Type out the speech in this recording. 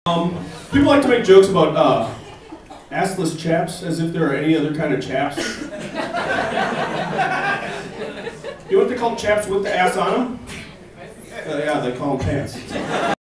People like to make jokes about assless chaps as if there are any other kind of chaps. You know what they call chaps with the ass on them? Yeah, they call them pants.